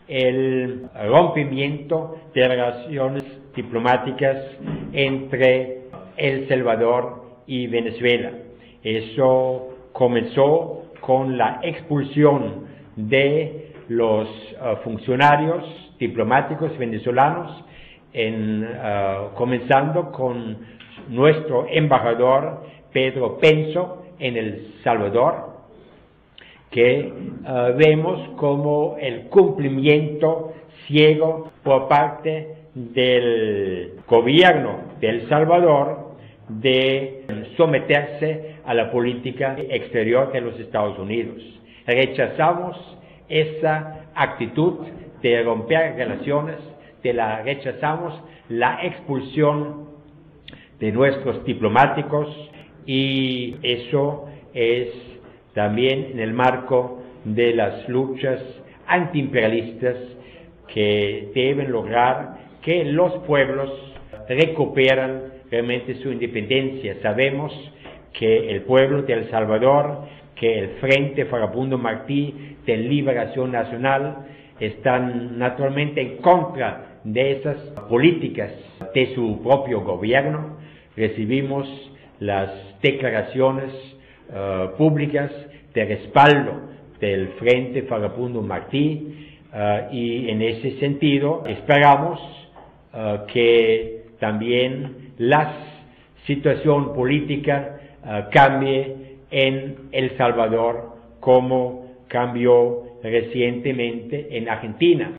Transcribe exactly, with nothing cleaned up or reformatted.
el rompimiento de relaciones diplomáticas entre El Salvador y Venezuela. Eso comenzó con la expulsión de los uh, funcionarios diplomáticos venezolanos, en, uh, comenzando con nuestro embajador Pedro Penso en El Salvador, que uh, vemos como el cumplimiento ciego por parte del gobierno de El Salvador de someterse a la política exterior de los Estados Unidos. Rechazamos esa actitud de romper relaciones, de la rechazamos la expulsión de nuestros diplomáticos, y eso es también en el marco de las luchas antiimperialistas que deben lograr que los pueblos recuperan realmente su independencia. Sabemos que el pueblo de El Salvador, que el Frente Farabundo Martí de Liberación Nacional están naturalmente en contra de esas políticas de su propio gobierno. Recibimos las declaraciones uh, públicas de respaldo del Frente Farabundo Martí uh, y en ese sentido esperamos uh, que también la situación política uh, cambie en El Salvador como cambió recientemente en Argentina.